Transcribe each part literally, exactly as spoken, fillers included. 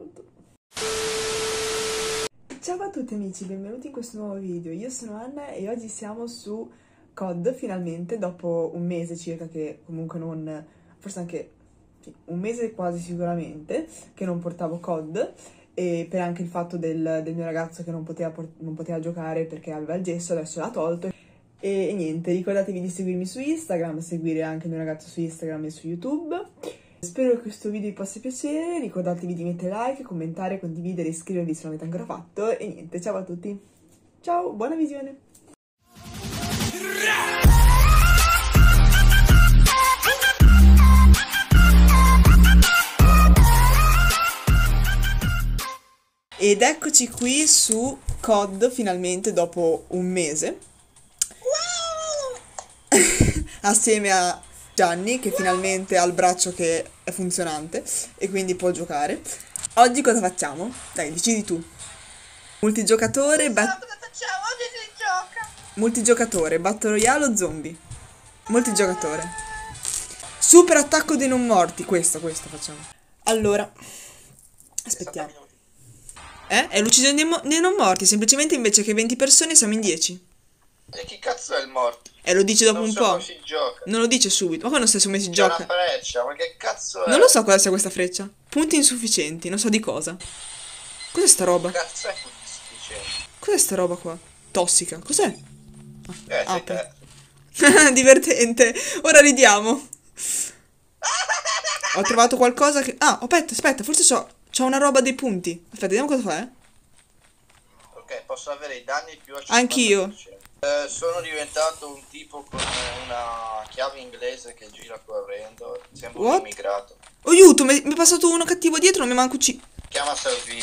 pronto. Ciao a tutti amici, benvenuti in questo nuovo video. Io sono Anna e oggi siamo su C O D finalmente, dopo un mese circa che comunque non... forse anche sì, un mese quasi sicuramente che non portavo C O D, e per anche il fatto del, del mio ragazzo che non poteva, non poteva giocare perché aveva il gesso, adesso l'ha tolto. E, e niente, ricordatevi di seguirmi su Instagram, seguire anche il mio ragazzo su Instagram e su YouTube. Spero che questo video vi possa piacere, ricordatevi di mettere like, commentare, condividere e iscrivervi se non l'avete ancora fatto. E niente, ciao a tutti. Ciao, buona visione. Ed eccoci qui su C O D finalmente dopo un mese. Assieme a Gianni che finalmente ha il braccio che è funzionante e quindi può giocare. Oggi cosa facciamo? Dai, decidi tu. Multigiocatore, bat... cosa facciamo? Oggi si gioca. Multigiocatore, Battle Royale o zombie? Multigiocatore. Super attacco dei non morti, questo, questo facciamo. Allora, aspettiamo. Eh? È l'uccisione dei, mo- dei non morti, semplicemente invece che venti persone siamo in dieci. E chi cazzo è il morto? E lo dice dopo non un so po'. come si gioca. Non lo dice subito. Ma quando stai su come si C'è gioca? una freccia, ma che cazzo è? Non lo so cosa sia questa freccia. Punti insufficienti, non so di cosa. Cos'è sta roba? Che cazzo è sufficiente? Cos'è sta roba qua? Tossica. Cos'è? Eh, sei Apre. te. Divertente. Ora ridiamo. Ho trovato qualcosa che... Ah, aspetta, aspetta, forse c'ho, c'ho una roba dei punti. Aspetta, vediamo cosa fa, eh. Ok, posso avere i danni più a Anch'io. cinquanta per cento. Eh, sono diventato un tipo con una chiave inglese che gira correndo. Sembra What? un immigrato. Oh, aiuto, mi mi è passato uno cattivo dietro, non mi manco ucciso. Chiama Salvini.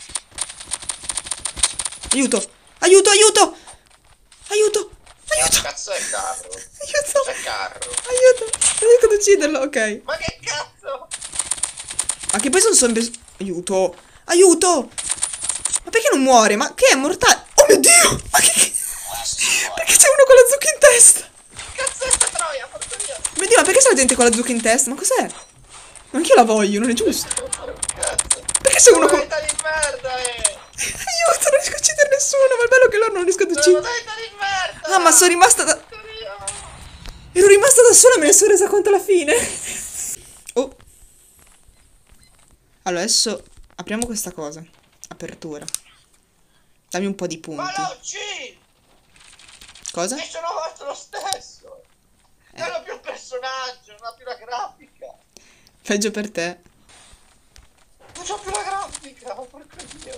Aiuto, aiuto, aiuto. Aiuto, aiuto. Che cazzo è carro? Aiuto. Cos'è carro? Aiuto, non riesco ad ucciderlo, ok. Ma che cazzo? Ma che poi sono sempre... Aiuto, aiuto. Ma perché non muore? Ma che è mortale? Oh mio Dio, ma che... Perché c'è uno con la zucca in testa? Che cazzo è sta troia? Porca via. Mio Dio, ma perché c'è la gente con la zucca in testa? Ma cos'è? Ma anch'io la voglio, non è giusto. Cazzo. Perché c'è uno con... Modalità di merda, eh. Aiuto, non riesco a uccidere nessuno, ma è bello che loro non riesco ad Sono uccidere. modalità di merda. Ah, ma sono rimasta da... Porca via. Ero rimasta da sola e me ne sono resa conto alla fine. Oh. Allora, adesso apriamo questa cosa. Apertura. Dammi un po' di punti. Ma la uccidi! Cosa? E sono morto lo stesso! Non ho più il personaggio, non ho più la grafica! Peggio per te. Non ho più la grafica, porca Dio!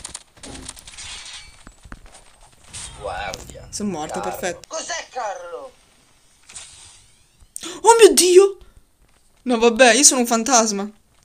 Guardia. Sono morto, Carlo. perfetto. Cos'è Carlo? Oh mio Dio! No, vabbè, io sono un fantasma.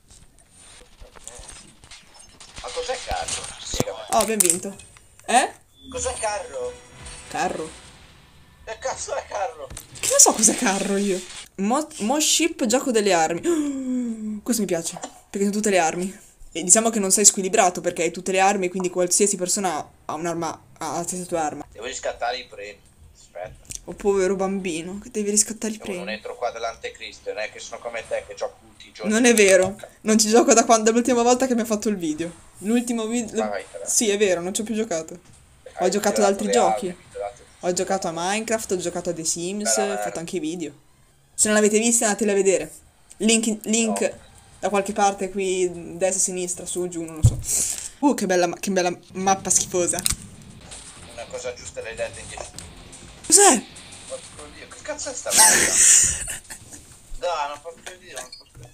Ma cos'è Carlo? Spiegami. Oh, abbiamo vinto. Eh? Cos'è Carlo? Carro. Che cazzo è Carlo? Che ne so cos'è carro io. Mo, mo ship, gioco delle armi. Questo mi piace, perché sono tutte le armi. E diciamo che non sei squilibrato perché hai tutte le armi, quindi qualsiasi persona ha un'arma, ha la stessa tua arma. Devo riscattare i premi. Aspetta. Oh povero bambino, che devi riscattare i Io non premi. entro qua dall'antecristo, non è che sono come te che gioco tutti i giorni. Non è vero, non ci gioco da quando, dall'ultima volta che mi ha fatto il video. L'ultimo video... Ma vai, però. Sì, è vero, non ci ho più giocato. Ho Hai giocato ad tirato altri le giochi. armi, hai tirato- Ho giocato a Minecraft, ho giocato a The Sims, Bella ho merda. fatto anche i video. Se non l'avete vista andateli a vedere. Link, in- link No. da qualche parte qui, destra, sinistra, su, giù, non lo so. Uh, che bella, ma- che bella mappa schifosa. Una cosa giusta l'hai detta in dieci. Cos'è? Porco Dio, che cazzo è sta merda? Dai, ma porco Dio, ma porco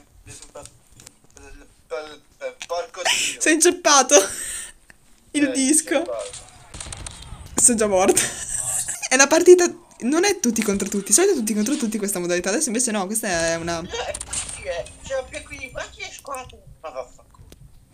Dio. Porco Dio. Sei inceppato. Il Eh, disco. che cosa? Sono già morta. È una partita... Non è tutti contro tutti. Di solito è tutti contro tutti questa modalità. Adesso invece no, questa è una... Eh, chi è? C'è più qui, ma chi è squadra? Ma vaffanculo.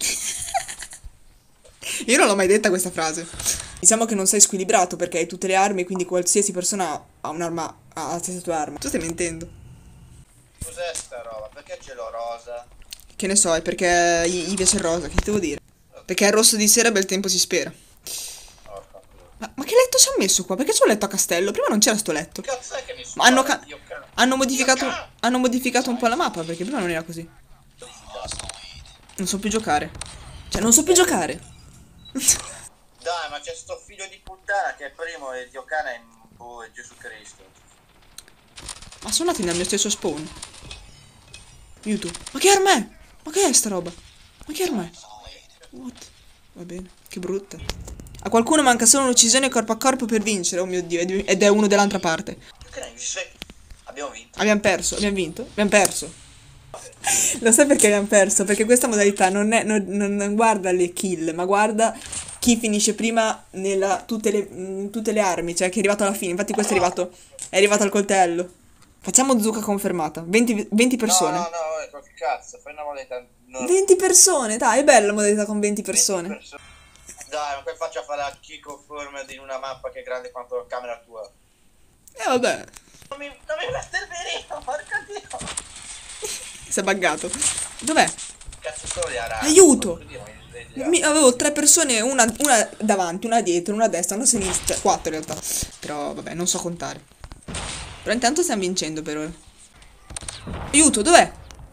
Io non l'ho mai detta questa frase. Diciamo che non sei squilibrato perché hai tutte le armi, quindi qualsiasi persona ha un'arma, ha la stessa tua arma. Tu stai mentendo. Cos'è sta roba? Perché ce l'ho rosa? Che ne so, è perché gli, gli piace il rosa, che ti devo dire? Perché il rosso di sera bel tempo si spera. Porca culo. Ma, ma che letto ci hanno messo qua? Perché c'è un letto a castello? Prima non c'era sto letto. Che cazzo è che mi Ma hanno, suona? ca- Dio cazzo. hanno modificato Dio cazzo. hanno modificato un po' la mappa, perché prima non era così. Non so più giocare. Cioè, non so più giocare. Dai, ma c'è sto figlio di puttana che è primo e Dio cane è boh, è Gesù Cristo. Ma sono nati nel mio stesso spawn. Aiuto. Ma che arma è? Ma che è sta roba? Ma che arma è? What? Va bene, che brutta. A qualcuno manca solo un'uccisione corpo a corpo per vincere. Oh mio Dio, ed è uno dell'altra parte. Abbiamo vinto. Abbiamo perso, abbiamo vinto? Abbiamo perso. Lo sai perché abbiamo perso? Perché questa modalità non, è, non, non, non guarda le kill, ma guarda chi finisce prima nella tutte le, mh, tutte le armi, cioè chi è arrivato alla fine. Infatti questo è arrivato, è arrivato al coltello. Facciamo zucca confermata. venti, venti persone. No, no, no, che cazzo, fai una modalità. Non... venti persone, dai, è bella la modalità con venti persone. venti persone. Dai, ma poi faccia fare la key confirm in una mappa che è grande quanto la camera tua. E eh, vabbè. Non mi, non mi mette il mirino, porca Dio. Si è buggato. Dov'è? Cazzo sono gli arabi? Aiuto! Mi, avevo tre persone, una, una davanti, una dietro, una a destra, una a sinistra. Quattro in realtà. Però vabbè, non so contare. Però intanto stiamo vincendo per ora. Aiuto, dov'è?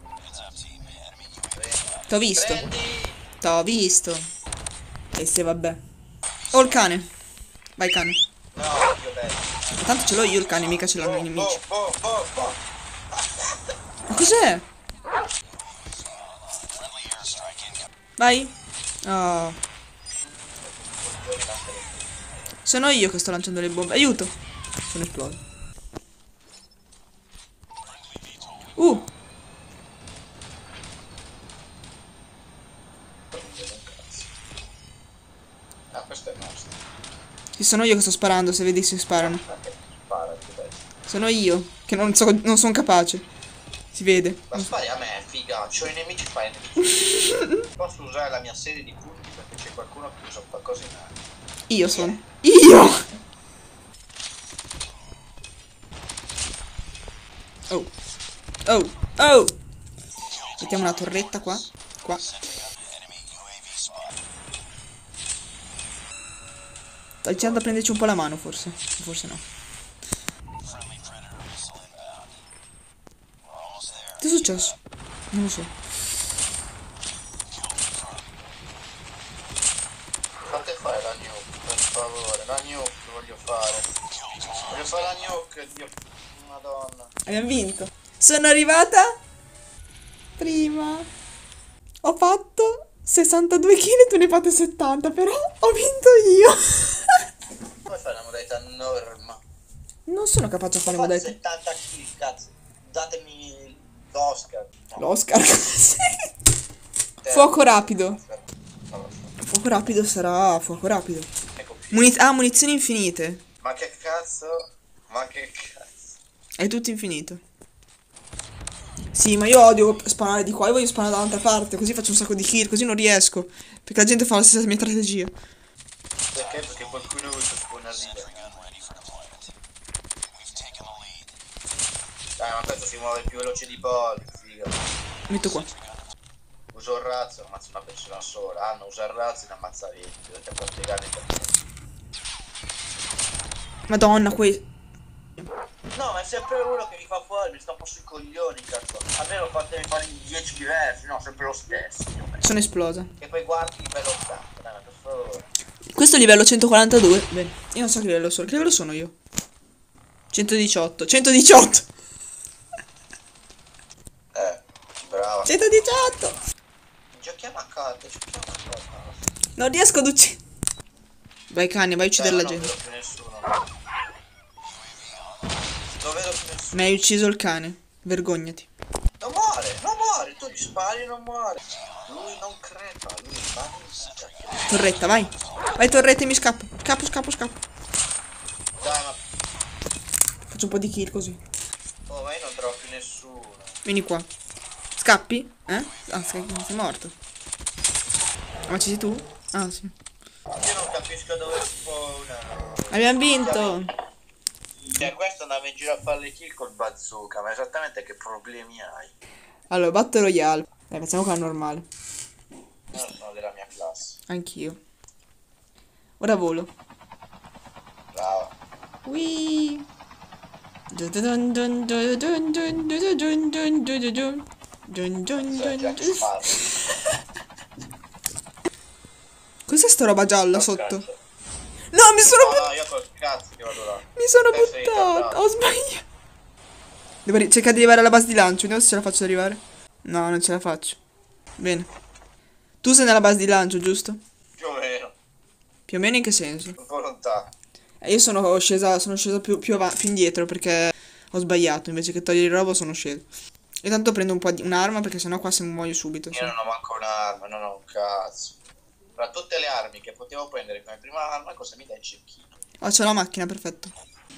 T'ho visto. T'ho visto. E se vabbè. Ho il cane. Vai cane. No, io bello. Ma tanto ce l'ho io il cane, mica ce l'hanno i nemici. Oh, oh, oh, oh. Ma cos'è? Vai. Oh. Sono io che sto lanciando le bombe. Aiuto. Sono esploso. Uh. Ah, questo è nostro. Sì, sono io che sto sparando, se vedi se sparano. Sono io, che non so, non sono capace. Si vede. Ma spari a me, figa, c'ho i nemici, fai i nemici. Posso usare la mia serie di punti perché c'è qualcuno che usa qualcosa in aria. Io sono. Io! Oh. Oh. Oh! Mettiamo una torretta qua. Qua. Sto iniziando a prenderci un po' la mano, forse. Forse no. Che è successo? Non lo so. Fate fare la nuke, per favore, la nuke voglio fare. Voglio fare la nuke, Dio. Madonna. Abbiamo vinto. Sono arrivata prima. Ho fatto sessantadue chili, tu ne hai fatte settanta, però ho vinto io. Come fai una modalità norma? Non sono capace a fare modalità. settanta chili, cazzo. Datemi l'Oscar. No. L'Oscar. Fuoco rapido. Fuoco rapido sarà fuoco rapido. Muniz ah, munizioni infinite. Ma che cazzo? Ma che cazzo? È tutto infinito. Sì, ma io odio sparare di qua, io voglio sparare dall'altra parte, così faccio un sacco di kill, così non riesco. Perché la gente fa la stessa mia strategia. Perché? Perché qualcuno vuole spawnare lì. Dai, ma questo si muove più veloce di Bolt, figa. Metto qua. Uso il razzo, ammazzo una persona sola. Ah, no, usa il razzo e ne ammazza venti. Dovete far spiegare perché. Madonna, qui. No, ma è sempre uno che mi fa fuori, mi sta un po' sui coglioni, cazzo. Almeno fatemi fare in dieci diversi, no, sempre lo stesso. Sono esplosa. E poi guardi livello ottanta, dai, per favore. Questo è livello centoquarantadue. Bene, io non so che livello sono. Che livello sono io? centodiciotto. centodiciotto. Eh, brava. centodiciotto. Giochiamo a carte, giochiamo a carte. Non riesco ad uccidere. Vai cane, vai a uccidere Dai, la non gente. vedo più nessuno. Non vedo più nessuno. Mi hai ucciso il cane. Vergognati. Non muore, non muore, tu gli spari e non muore. Lui non crepa, lui va in vita. Torretta, vai. Vai torretta e mi scappo. Scappo, scappo, scappo. Dai, ma... Faccio un po' di kill così. Oh, ma io non trovo più nessuno. Vieni qua. Scappi? Eh? Ah, sei, sei morto. Ma ci sei tu? Ah, sì. Io non capisco dove spawna. Abbiamo vinto. Cioè, questo andava in giro a fare le kill col bazooka, ma esattamente che problemi hai? Allora, Battle Royale. Dai, facciamo quella normale. Io sono della mia classe. Anch'io. Ora volo. Brava. Whee! Dun dun dun dun dun dun dun dun dun dun dun dun dun dun Cioè, dun Jack dun. Sparrow. Cos'è sta roba gialla Oh, sotto? cazzo. No, mi sono No, buttata. no, io col cazzo che vado là. Mi sono Eh, sei buttata. ritardato. Ho sbagliato. Devo ri- cercare di arrivare alla base di lancio. Vediamo se ce la faccio ad arrivare. No, non ce la faccio. Bene. Tu sei nella base di lancio, giusto? Più o meno. Più o meno in che senso? Un po' lontano. Eh, io sono scesa, sono scesa più, più, avanti, più indietro perché ho sbagliato. Invece che togliere il robo sono sceso. E tanto prendo un po' di un'arma perché sennò qua se muoio subito. Io Sì. non ho manco un'arma, non ho un cazzo. Tra tutte le armi che potevo prendere come prima arma, cosa mi dai il cecchino? Oh, c'ho la macchina, perfetto.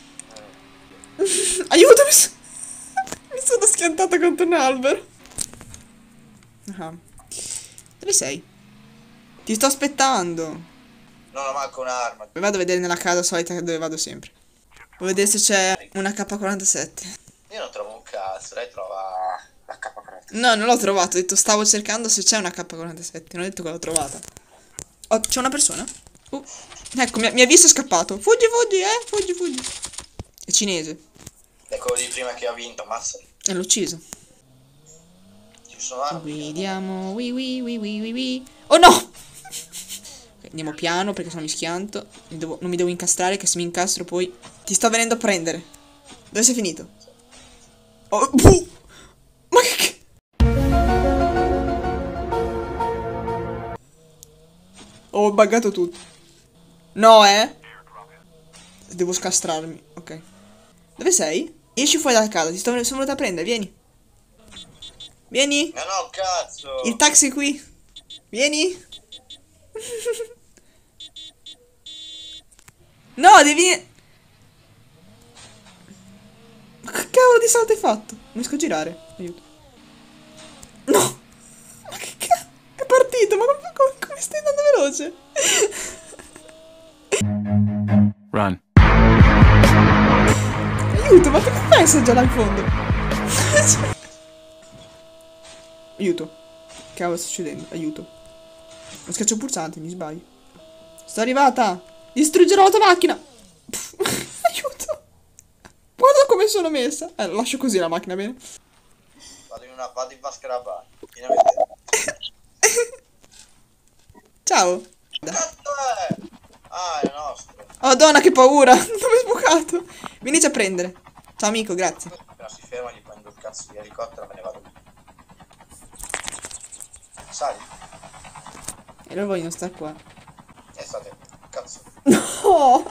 Aiuto, mi, so- mi sono schiantata contro un albero. Ah. Dove sei? Ti sto aspettando. Non ho manco un'arma. Poi vado a vedere nella casa solita dove vado sempre. Vuoi vedere se c'è una K quarantasette? Io non trovo un cazzo, lei trova la K quarantasette. No, non l'ho trovato. Ho detto stavo cercando se c'è una K quarantasette. Non ho detto che l'ho trovata. Oh, c'è una persona? Uh, ecco, mi ha, mi ha visto e è scappato. Fuggi, fuggi, eh, fuggi, fuggi. È cinese. È quello di prima che ha vinto, mazza. E l'ho ucciso. Ci sono armi. Guidiamo, wi wi wi wi wi wi. Oh no! Ok, andiamo piano perché sennò mi schianto. Mi devo- non mi devo incastrare che se mi incastro poi... Ti sto venendo a prendere. Dove sei finito? Oh, puh! Ma che... che- Ho buggato tutto. No, eh? Devo scastrarmi. Ok. Dove sei? Esci fuori dalla casa. Ti sto sono venuta a prendere. Vieni. Vieni. Ma no, cazzo! Il taxi è qui. Vieni. No, devi... Ma che cavolo di salto hai fatto? Non riesco a girare. Aiuto. No. Ma che cavolo? È partito. Ma come, come, come stai andando veloce? Run. Aiuto, ma perché fai se già là in fondo? Aiuto. Che cavolo sta succedendo? Aiuto. Non schiaccio il pulsante, mi sbaglio. Sto arrivata. Distruggerò la tua macchina. Pff, aiuto. Guarda come sono messa. Eh, lascio così la macchina, bene? Vado in una... vado in vasca da bar. Vieni a vedere. Ciao. Cazzo è? Ah, è nostro. Oh, donna, che paura. Dove è sbucato? Vienici a prendere. Ciao, amico, grazie. Appena si ferma gli prendo il cazzo di elicottero e me ne vado via. Sali? E loro vogliono stare qua. E state. Cazzo. No.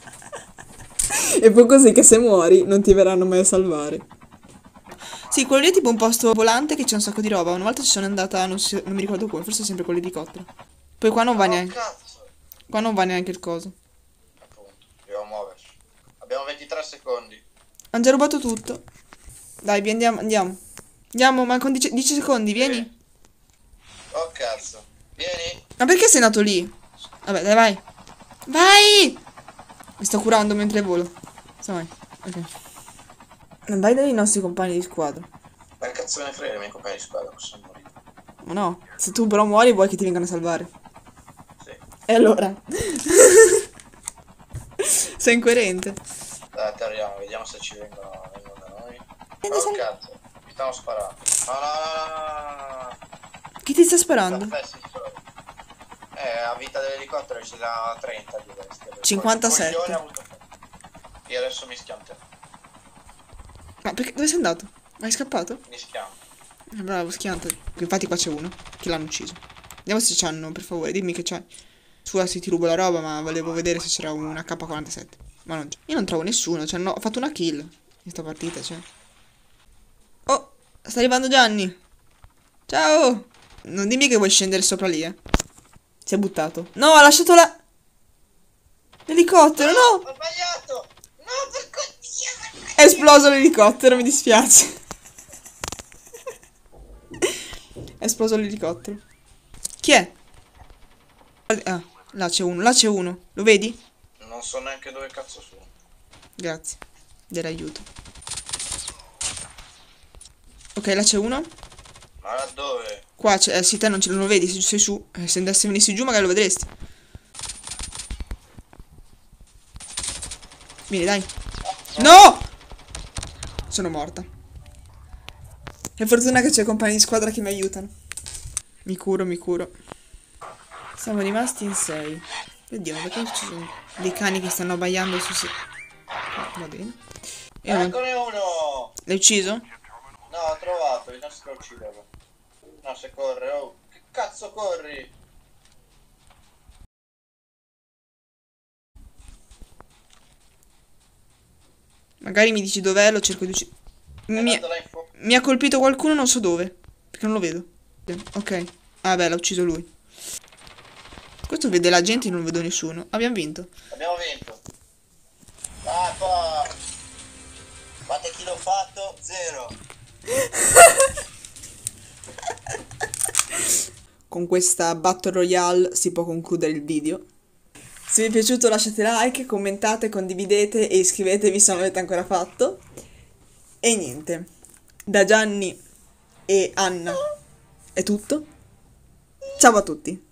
E poi così che se muori non ti verranno mai a salvare. Sì, quello lì è tipo un posto volante che c'è un sacco di roba. Una volta ci sono andata, non, si- non mi ricordo come, forse sempre con l'elicottero. Poi qua non va Oh, neanche. cazzo. Qua non va neanche il coso. Appunto, dobbiamo muoverci. Abbiamo ventitré secondi. Hanno già rubato tutto. Dai, vi andiamo, andiamo. Andiamo, mancano dieci secondi, vieni. Oh cazzo. Vieni. Ma perché sei nato lì? Vabbè, dai, vai. Vai! Mi sto curando mentre volo. Vai. Ok. Non vai dai nostri compagni di squadra. Ma che cazzo me ne frega i miei compagni di squadra, possono morire. Ma no, se tu però muori vuoi che ti vengano a salvare. Sì. E allora? Sei incoerente. Dai, atterriamo, vediamo se ci vengono, vengono da noi. Eh, Oh sai- cazzo, mi stanno sparando. No, no, no, no, no, no. Chi ti sta sparando? Caffè, sì, solo. Eh, a vita dell'elicottero ce l'ha trenta di queste. cinquantasette. Coglione ha avuto fe- Io adesso mi schianterò. Ma perché? Dove sei andato? Hai scappato? Mi schianto. Eh, bravo, schiantati. Infatti qua c'è uno che l'hanno ucciso. Vediamo se c'hanno, per favore, dimmi che c'hai. Scusa se ti rubo la roba, ma volevo vedere se c'era una K quarantasette. Ma non c'è. Io non trovo nessuno, cioè no, ho fatto una kill in sta partita, cioè. Oh, sta arrivando Gianni. Ciao. Non dimmi che vuoi scendere sopra lì, eh. Si è buttato. No, ha lasciato la... L'elicottero, no! Ho sbagliato! No, per Dio! È esploso l'elicottero, mi dispiace. È esploso l'elicottero. Chi è? Ah, là c'è uno, là c'è uno. Lo vedi? Non so neanche dove cazzo sono. Grazie dell'aiuto. Ok, là c'è uno. Ma da dove? Qua c'è, eh, sì, te non ce lo vedi, se sei su. Eh, se andassi venissi giù magari lo vedresti. Vieni, dai. No! Sono morta. È fortuna che c'è compagni di squadra che mi aiutano. Mi curo, mi curo. Siamo rimasti in sei. Vediamo perché ci sono dei cani che stanno abbaiando su se... Ah, va bene. E non... Eccone uno! L'hai ucciso? No, ho trovato, non si può ucciderlo. No, se corre, oh. Che cazzo corri? Magari mi dici dov'è, lo cerco di uccidere. È Mi... andato là in fuoco. mi ha colpito qualcuno, non so dove. Perché non lo vedo. Ok. Ah beh, l'ha ucciso lui. Questo vede la gente, io non vedo nessuno. Abbiamo vinto. Abbiamo vinto. Ah, poi... Guardate chi l'ho fatto? Zero. Con questa Battle Royale si può concludere il video. Se vi è piaciuto lasciate like, commentate, condividete e iscrivetevi se non l'avete ancora fatto. E niente. Da Gianni e Anna è tutto. Ciao a tutti.